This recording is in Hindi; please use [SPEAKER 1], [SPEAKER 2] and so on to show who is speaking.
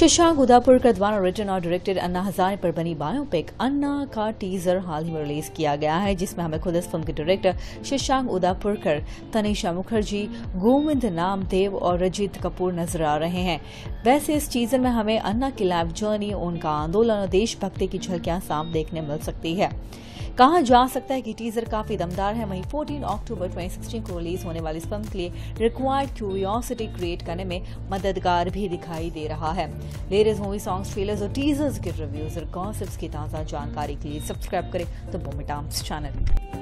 [SPEAKER 1] शशांक उदापुरकर द्वारा रिटन और डायरेक्टेड अन्ना हजारे पर बनी बायोपिक अन्ना का टीजर हाल ही में रिलीज किया गया है, जिसमें हमें खुद इस फिल्म के डायरेक्टर शशांक उदापुरकर, तनिषा मुखर्जी, गोविंद नामदेव और रजित कपूर नजर आ रहे हैं। वैसे इस टीजर में हमें अन्ना की लाइफ जर्नी, उनका आंदोलन और देशभक्ति की झलकियां साफ देखने मिल सकती है। कहा जा सकता है कि टीजर काफी दमदार है। वहीं 14 अक्टूबर 2016 को रिलीज होने वाली इस फिल्म के लिए रिक्वायर्ड क्यूरियोसिटी क्रिएट करने में मददगार भी दिखाई दे रहा है। लेटेस्ट मूवी सॉन्ग्स, ट्रेलर्स और टीजर्स के रिव्यूज और गॉसिप्स की ताजा जानकारी के लिए सब्सक्राइब करें द बॉम्बे टाइम्स चैनल।